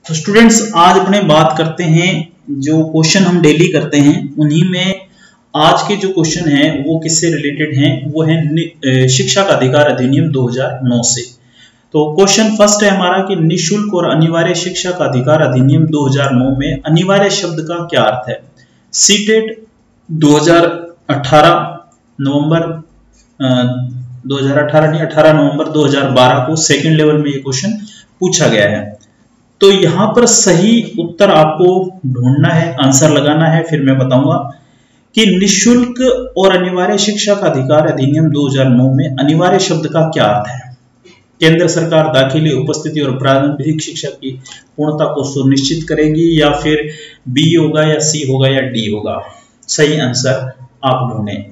तो स्टूडेंट्स आज अपने बात करते हैं जो क्वेश्चन हम डेली करते हैं उन्हीं में आज के जो क्वेश्चन हैं वो किससे रिलेटेड हैं, वो है शिक्षा का अधिकार अधिनियम 2009 से। तो क्वेश्चन फर्स्ट है हमारा कि निःशुल्क और अनिवार्य शिक्षा का अधिकार अधिनियम 2009 में अनिवार्य शब्द का क्या अर्थ है। सीटेट 2018 नवंबर 18 नवंबर 2012 को सेकंड लेवल में ये क्वेश्चन पूछा गया है। तो यहां पर सही उत्तर आपको ढूंढना है, आंसर लगाना है, फिर मैं बताऊंगा कि निःशुल्क और अनिवार्य शिक्षा का अधिकार अधिनियम 2009 में अनिवार्य शब्द का क्या अर्थ है। केंद्र सरकार दाखिले, उपस्थिति और प्रारंभिक शिक्षा की पूर्णता को सुनिश्चित करेगी, या फिर बी होगा या सी होगा या डी होगा। सही आंसर आप ढूंढें।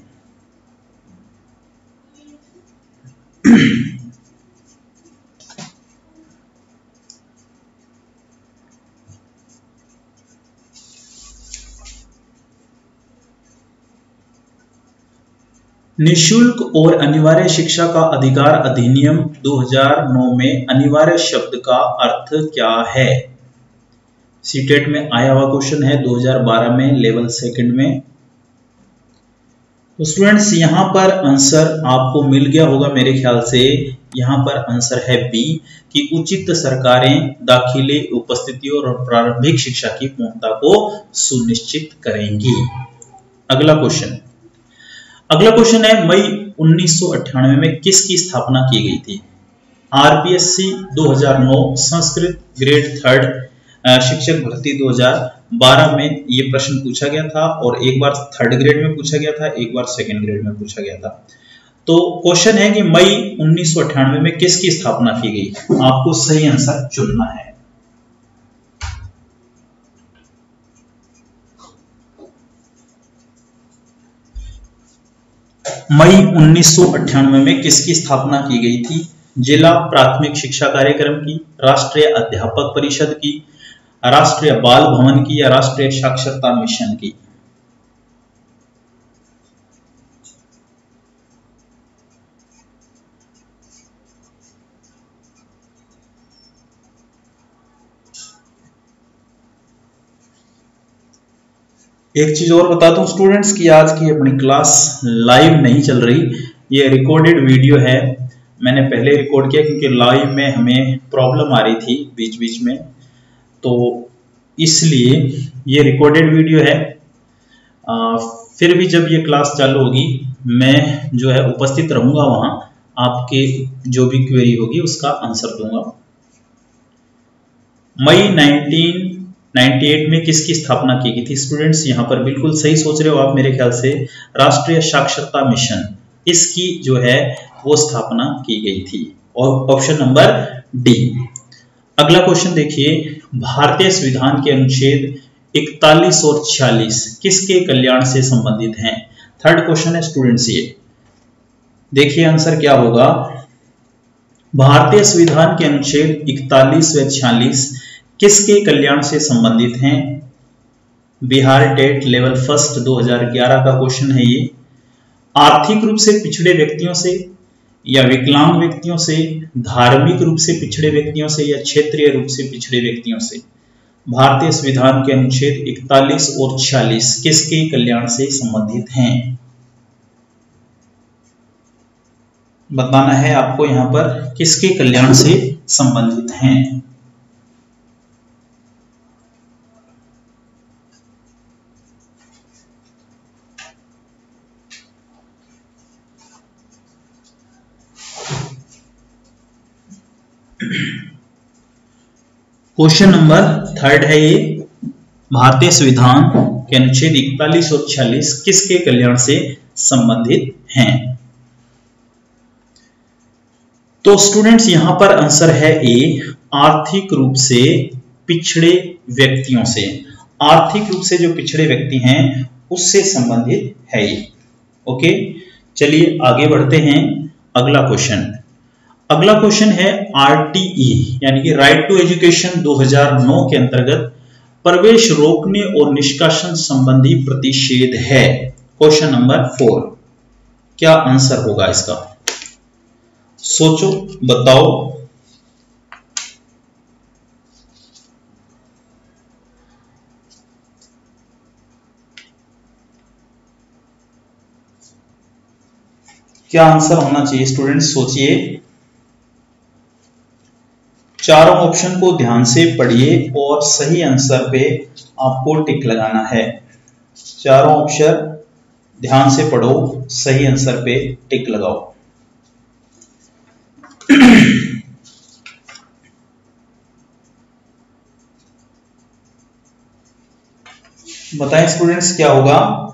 निःशुल्क और अनिवार्य शिक्षा का अधिकार अधिनियम 2009 में अनिवार्य शब्द का अर्थ क्या है। सीटेट में आया हुआ क्वेश्चन है 2012 में लेवल सेकंड में। तो स्टूडेंट्स यहां पर आंसर आपको मिल गया होगा मेरे ख्याल से। यहां पर आंसर है बी कि उचित सरकारें दाखिले, उपस्थिति और प्रारंभिक शिक्षा की पूर्णता को सुनिश्चित करेंगी। अगला क्वेश्चन है मई 1998 में किसकी स्थापना की गई थी। आरपीएससी 2009, संस्कृत ग्रेड 3 शिक्षक भर्ती 2012 में ये प्रश्न पूछा गया था, और एक बार 3rd ग्रेड में पूछा गया था, एक बार 2nd ग्रेड में पूछा गया था। तो क्वेश्चन है कि मई 1998 में किसकी स्थापना की गई। आपको सही आंसर चुनना है। मई 1998 में किसकी स्थापना की गई थी। जिला प्राथमिक शिक्षा कार्यक्रम की, राष्ट्रीय अध्यापक परिषद की, राष्ट्रीय बाल भवन की, या राष्ट्रीय साक्षरता मिशन की। एक चीज और बता दूं स्टूडेंट्स कि आज की अपनी क्लास लाइव नहीं चल रही, ये रिकॉर्डेड वीडियो है। मैंने पहले रिकॉर्ड किया क्योंकि लाइव में हमें प्रॉब्लम आ रही थी बीच बीच में, तो इसलिए ये रिकॉर्डेड वीडियो है। फिर भी जब ये क्लास चालू होगी मैं जो है उपस्थित रहूंगा, वहां आपके जो भी क्वेरी होगी उसका आंसर दूंगा। मई 1998 में किसकी स्थापना की गई थी। स्टूडेंट्स यहां पर बिल्कुल सही सोच रहे हो आप मेरे ख्याल से, राष्ट्रीय साक्षरता मिशन, इसकी जो है वो स्थापना की गई थी, और ऑप्शन नंबर डी। अगला क्वेश्चन देखिए, भारतीय संविधान के अनुच्छेद 41 और 46 किसके कल्याण से संबंधित हैं। 3rd क्वेश्चन है स्टूडेंट्स, ये देखिए आंसर क्या होगा। भारतीय संविधान के अनुच्छेद 41 व 46 किसके कल्याण से संबंधित हैं। बिहार टेट लेवल 1 2011 का क्वेश्चन है ये। आर्थिक रूप से पिछड़े व्यक्तियों से, या विकलांग व्यक्तियों से, धार्मिक रूप से पिछड़े व्यक्तियों से, या क्षेत्रीय रूप से पिछड़े व्यक्तियों से। भारतीय संविधान के अनुच्छेद 41 और 46 किसके कल्याण से संबंधित हैं, बताना है आपको यहां पर किसके कल्याण से संबंधित हैं। क्वेश्चन नंबर 3rd है ये, भारतीय संविधान के अनुच्छेद 41 और 46 किसके कल्याण से संबंधित हैं। तो स्टूडेंट्स यहां पर आंसर है ए, आर्थिक रूप से पिछड़े व्यक्तियों से। आर्थिक रूप से जो पिछड़े व्यक्ति हैं उससे संबंधित है ये। ओके, चलिए आगे बढ़ते हैं। अगला क्वेश्चन है आरटीई यानी कि राइट टू एजुकेशन 2009 के अंतर्गत प्रवेश रोकने और निष्कासन संबंधी प्रतिषेध है। क्वेश्चन नंबर 4, क्या आंसर होगा इसका, सोचो बताओ। क्या आंसर होना चाहिए स्टूडेंट्स, सोचिए। चारों ऑप्शन को ध्यान से पढ़िए और सही आंसर पे आपको टिक लगाना है। चारों ऑप्शन ध्यान से पढ़ो, सही आंसर पे टिक लगाओ। बताएं स्टूडेंट्स क्या होगा।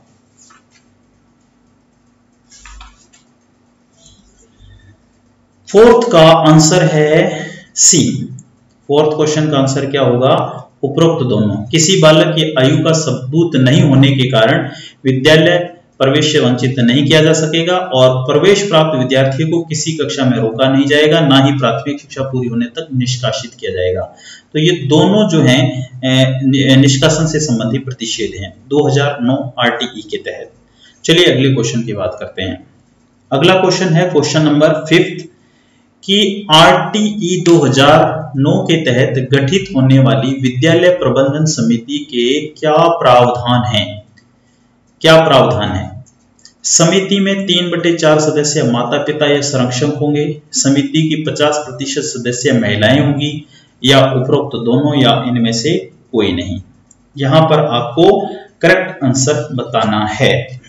फोर्थ का आंसर है सी। फोर्थ क्वेश्चन का आंसर क्या होगा, उपरोक्त दोनों। किसी बालक की आयु का सबूत नहीं होने के कारण विद्यालय प्रवेश से वंचित नहीं किया जा सकेगा और प्रवेश प्राप्त विद्यार्थियों को किसी कक्षा में रोका नहीं जाएगा, ना ही प्राथमिक शिक्षा पूरी होने तक निष्कासित किया जाएगा। तो ये दोनों जो हैं निष्कासन से संबंधित प्रतिषेध हैं 2009 आरटीई के तहत। चलिए अगले क्वेश्चन की बात करते हैं। अगला क्वेश्चन है क्वेश्चन नंबर 5 कि आरटीई 2009 के तहत गठित होने वाली विद्यालय प्रबंधन समिति के क्या प्रावधान हैं। क्या प्रावधान है। समिति में 3/4 सदस्य माता पिता या संरक्षक होंगे, समिति की 50% सदस्य महिलाएं होंगी, या उपरोक्त दोनों, या इनमें से कोई नहीं। यहां पर आपको करेक्ट आंसर बताना है।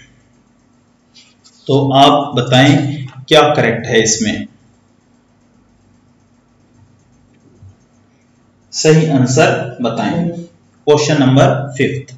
तो आप बताएं क्या करेक्ट है इसमें। सही आंसर बताएं। Question number 5।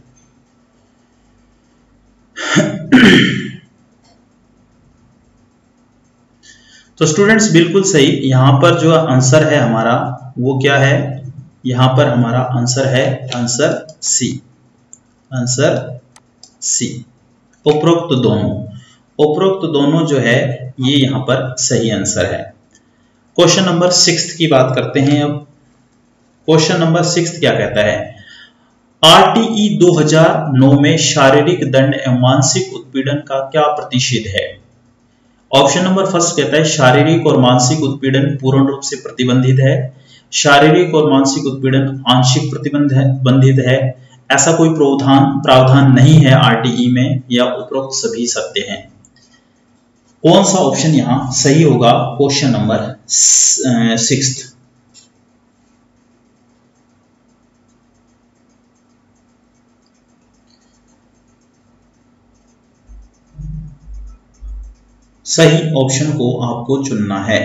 तो स्टूडेंट्स बिल्कुल सही, यहां पर जो आंसर है हमारा वो क्या है, यहां पर हमारा आंसर है आंसर सी। आंसर सी, उपरोक्त दोनों। उपरोक्त दोनों जो है ये यहां पर सही आंसर है। क्वेश्चन नंबर 6 की बात करते हैं अब। क्वेश्चन नंबर 6 क्या कहता है, आरटीई 2009 में शारीरिक दंड एवं मानसिक उत्पीड़न का क्या प्रतिषेध है। ऑप्शन नंबर फर्स्ट कहता है शारीरिक और मानसिक उत्पीड़न पूर्ण रूप से प्रतिबंधित है, शारीरिक और मानसिक उत्पीड़न आंशिक प्रतिबंधित है, ऐसा कोई प्रावधान नहीं है आरटीई में, या उपरोक्त सभी सत्य हैं। कौन सा ऑप्शन यहां सही होगा। Question number 6। सही ऑप्शन को आपको चुनना है।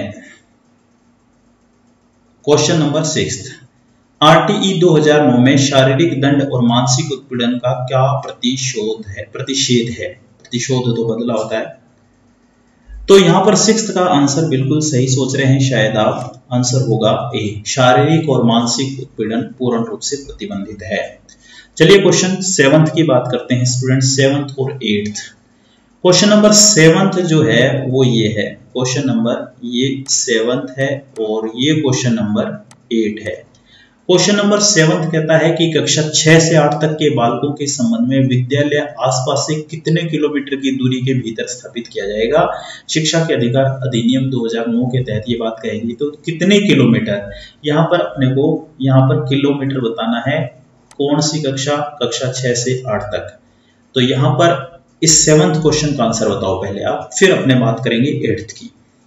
क्वेश्चन नंबर 6, आरटीई 2009 में शारीरिक दंड और मानसिक उत्पीड़न का क्या प्रतिषेध है। प्रतिशोध तो बदला होता है। तो यहां पर 6 का आंसर बिल्कुल सही सोच रहे हैं शायद आप। आंसर होगा ए, शारीरिक और मानसिक उत्पीड़न पूर्ण रूप से प्रतिबंधित है। चलिए क्वेश्चन 7 की बात करते हैं स्टूडेंट, 7 और 8। क्वेश्चन नंबर 7 जो है वो ये है, क्वेश्चन नंबर ये 7 है और ये क्वेश्चन नंबर 8 है। क्वेश्चन नंबर 7 कहता है कि कक्षा 6 से 8 तक के बालकों के संबंध में विद्यालय आसपास से कितने किलोमीटर की दूरी के भीतर स्थापित किया जाएगा। शिक्षा के अधिकार अधिनियम 2009 के तहत ये बात कहेगी, तो कितने किलोमीटर। यहाँ पर अपने को यहाँ पर किलोमीटर बताना है। कौन सी कक्षा, कक्षा 6 से 8 तक। तो यहाँ पर इस 7th क्वेश्चन का आंसर बताओ पहले आप, फिर अपने बात करेंगे 8th की।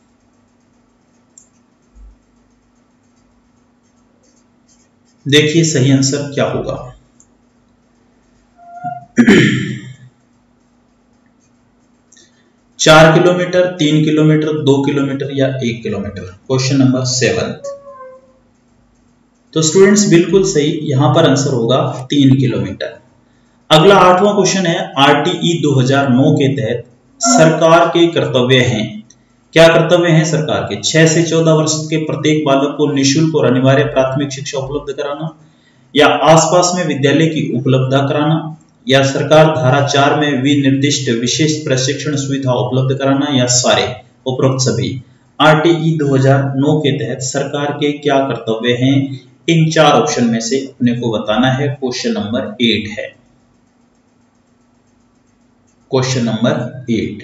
देखिए सही आंसर क्या होगा। 4 किलोमीटर, 3 किलोमीटर, 2 किलोमीटर या 1 किलोमीटर। Question number 7। तो स्टूडेंट्स बिल्कुल सही, यहां पर आंसर होगा 3 किलोमीटर। अगला 8वां क्वेश्चन है, आरटीई 2009 के तहत सरकार के कर्तव्य हैं। क्या कर्तव्य हैं सरकार के। 6 से 14 वर्ष के प्रत्येक बालक को निःशुल्क और अनिवार्य प्राथमिक शिक्षा उपलब्ध कराना, या आसपास में विद्यालय की उपलब्धता कराना, या सरकार धारा 4 में विनिर्दिष्ट विशेष प्रशिक्षण सुविधा उपलब्ध कराना, या सारे, उपरोक्त सभी। आरटीई 2009 के तहत सरकार के क्या कर्तव्य हैं, इन 4 ऑप्शन में से अपने को बताना है। क्वेश्चन नंबर 8 है। Question number 8।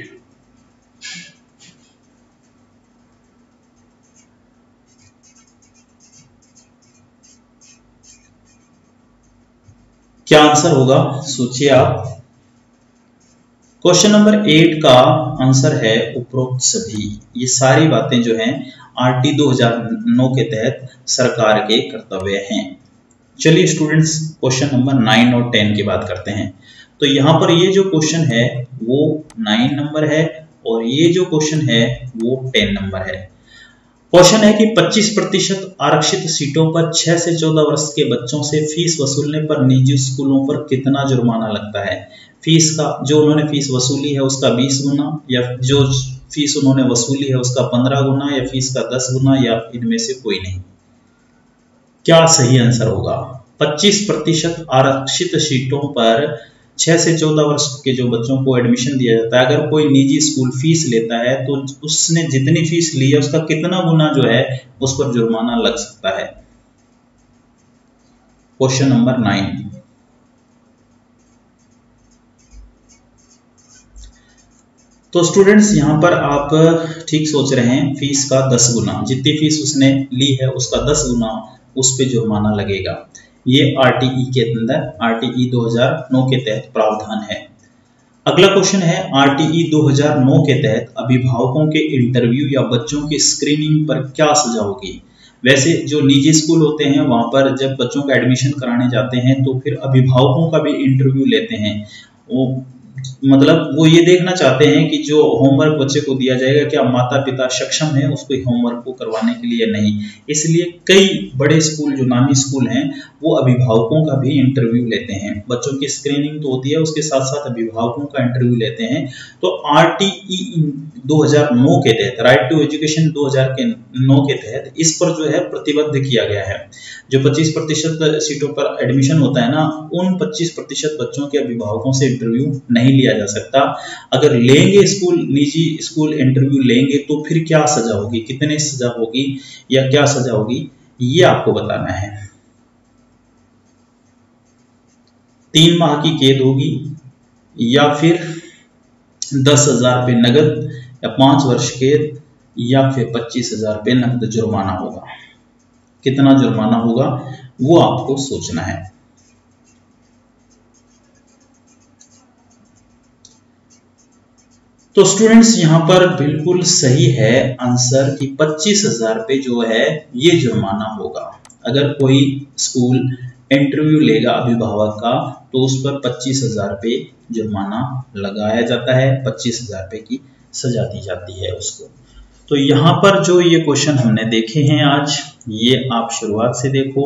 क्या आंसर होगा, सोचिए आप। क्वेश्चन नंबर 8 का आंसर है उपरोक्त सभी। ये सारी बातें जो हैं आरटी 2009 के तहत सरकार के कर्तव्य हैं। चलिए स्टूडेंट्स क्वेश्चन नंबर 9 और 10 की बात करते हैं। तो यहाँ पर ये जो क्वेश्चन है वो 9 नंबर है और ये जो क्वेश्चन है वो 10 नंबर है। क्वेश्चन है कि 25% आरक्षित सीटों पर 6 से 14 वर्ष के बच्चों से फीस वसूलने पर निजी स्कूलों पर कितना जुर्माना लगता है। फीस का जो उन्होंने फीस वसूली है उसका 20 गुना, या जो फीस उन्होंने वसूली है उसका 15 गुना, या फीस का 10 गुना, या इनमें से कोई नहीं। क्या सही आंसर होगा? 25% आरक्षित सीटों पर 6 से 14 वर्ष के जो बच्चों को एडमिशन दिया जाता है, अगर कोई निजी स्कूल फीस लेता है तो उसने जितनी फीस ली है उसका कितना गुना जो है उस पर जुर्माना लग सकता है। Question number 9। तो स्टूडेंट्स यहां पर आप ठीक सोच रहे हैं, फीस का 10 गुना, जितनी फीस उसने ली है उसका 10 गुना उस पे जुर्माना लगेगा। ये आरटीई के अंदर आरटीई 2009 के तहत प्रावधान है। अगला क्वेश्चन है आरटीई 2009 के तहत अभिभावकों के इंटरव्यू या बच्चों की स्क्रीनिंग पर क्या सजा होगी। वैसे जो निजी स्कूल होते हैं वहां पर जब बच्चों का एडमिशन कराने जाते हैं तो फिर अभिभावकों का भी इंटरव्यू लेते हैं। मतलब वो ये देखना चाहते हैं कि जो होमवर्क बच्चे को दिया जाएगा क्या माता पिता सक्षम है उसको होमवर्क को करवाने के लिए नहीं। इसलिए कई बड़े स्कूल जो नामी स्कूल हैं वो अभिभावकों का भी इंटरव्यू लेते हैं। बच्चों की स्क्रीनिंग तो होती है, उसके साथ साथ अभिभावकों का इंटरव्यू लेते हैं। तो आरटीई 2009 के तहत, राइट टू एजुकेशन 2009 के तहत इस पर जो है प्रतिबद्ध किया गया है। जो 25% सीटों पर एडमिशन होता है ना, उन 25% बच्चों के अभिभावकों से इंटरव्यू नहीं लिया जा सकता। अगर लेंगे स्कूल, निजी स्कूल इंटरव्यू लेंगे तो फिर क्या सजा होगी, कितने सजा होगी या क्या सजा होगी, ये आपको बताना है। 3 माह की कैद होगी, या फिर 10,000 रुपये नगद, या 5 वर्ष कैद, या फिर 25,000 रुपये नगद जुर्माना होगा। कितना जुर्माना होगा वो आपको सोचना है। तो स्टूडेंट्स यहां पर बिल्कुल सही है आंसर कि 25,000 रुपये जो है ये जुर्माना होगा। अगर कोई स्कूल इंटरव्यू लेगा अभिभावक का तो उस पर 25,000 रुपये जुर्माना लगाया जाता है, 25,000 रुपये की सजा दी जाती है उसको। तो यहाँ पर जो ये क्वेश्चन हमने देखे हैं आज, ये आप शुरुआत से देखो।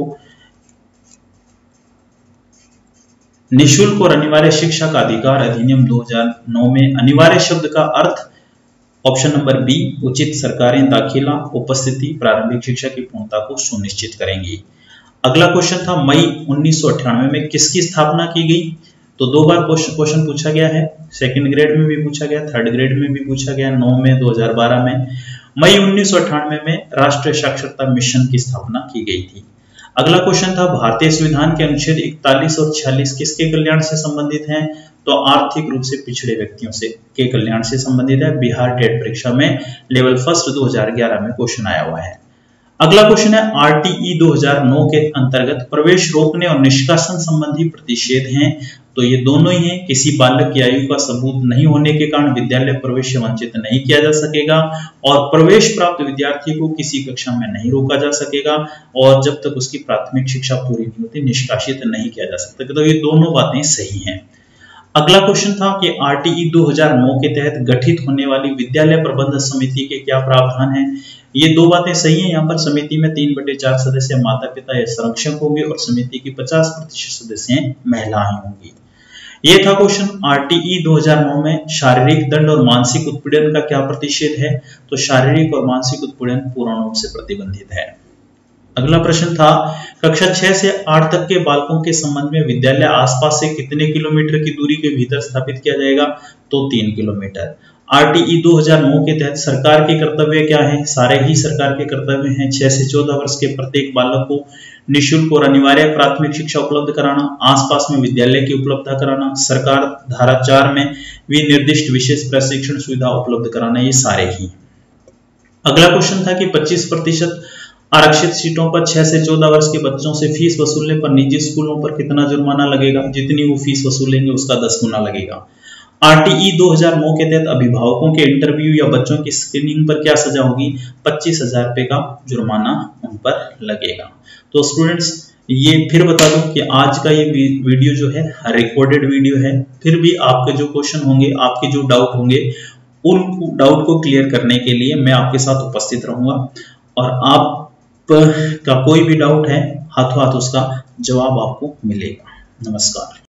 निःशुल्क और अनिवार्य शिक्षा का अधिकार अधिनियम 2009 में अनिवार्य शब्द का अर्थ ऑप्शन नंबर बी, उचित सरकारें दाखिला उपस्थिति प्रारंभिक शिक्षा की पूर्णता को सुनिश्चित करेंगी। अगला क्वेश्चन था मई 1998 में किसकी स्थापना की गई। तो 2 बार क्वेश्चन पूछा गया है, सेकंड ग्रेड में भी पूछा गया, थर्ड ग्रेड में भी पूछा गया, 9 में 2012 में। मई 1998 में राष्ट्रीय साक्षरता मिशन की स्थापना की गई थी। अगला क्वेश्चन था भारतीय संविधान के अनुच्छेद 41 और 46 किसके कल्याण से संबंधित हैं। तो आर्थिक रूप से पिछड़े व्यक्तियों से के कल्याण से संबंधित है। बिहार टेट परीक्षा में लेवल फर्स्ट 2011 में क्वेश्चन आया हुआ है। अगला क्वेश्चन है आरटीई 2009 के अंतर्गत प्रवेश रोकने और निष्कासन संबंधी प्रतिषेध हैं। तो ये दोनों ही हैं। किसी बालक की आयु का सबूत नहीं होने के कारण विद्यालय प्रवेश से वंचित नहीं किया जा सकेगा, और प्रवेश प्राप्त विद्यार्थी को किसी कक्षा में नहीं रोका जा सकेगा, और जब तक उसकी प्राथमिक शिक्षा पूरी नहीं होती निष्कासित नहीं किया जा सकता। तो ये दोनों बातें सही हैं। अगला क्वेश्चन था कि आरटीई 2009 के तहत गठित होने वाली विद्यालय प्रबंधन समिति के क्या प्रावधान हैं। ये 2 बातें सही हैं। यहाँ पर समिति में 3/4 सदस्य माता पिता या संरक्षक होंगे और समिति की 50% सदस्य महिलाएं होंगी। ये था क्वेश्चन। आरटीई 2009 में शारीरिक दंड और मानसिक उत्पीड़न का क्या प्रतिषेध है। तो शारीरिक और मानसिक उत्पीड़न पूर्ण रूप से प्रतिबंधित है। अगला प्रश्न था कक्षा 6 से 8 तक के बालकों के संबंध में विद्यालय आसपास से कितने किलोमीटर की दूरी के भीतर स्थापित किया जाएगा। तो 3 किलोमीटर। आरटीई 2009 के तहत सरकार के कर्तव्य क्या है। सारे ही सरकार के कर्तव्य हैं। 6 से 14 वर्ष के प्रत्येक बालक को निःशुल्क और अनिवार्य प्राथमिक शिक्षा उपलब्ध कराना, आसपास में विद्यालय की उपलब्धता कराना, सरकार धारा 4 में विनिर्दिष्ट विशेष प्रशिक्षण सुविधा उपलब्ध कराना, ये सारे ही। अगला क्वेश्चन था कि 25% आरक्षित सीटों पर 6 से 14 वर्ष के बच्चों से फीस वसूलने पर निजी स्कूलों पर कितना जुर्माना लगेगा। जितनी वो फीस वसूलेंगे उसका 10 गुना लगेगा। RTE 2009 के तहत अभिभावकों के इंटरव्यू या बच्चों की स्क्रीनिंग पर क्या सजा होगी? 25,000 रुपए का जुर्माना उन पर लगेगा। तो स्टूडेंट्स ये फिर बता दूं कि आज का ये वीडियो जो है रिकॉर्डेड वीडियो है, फिर भी आपके जो क्वेश्चन होंगे, आपके जो डाउट होंगे, उन डाउट को क्लियर करने के लिए मैं आपके साथ उपस्थित रहूंगा और आप का कोई भी डाउट है हाथों हाथ उसका जवाब आपको मिलेगा। नमस्कार।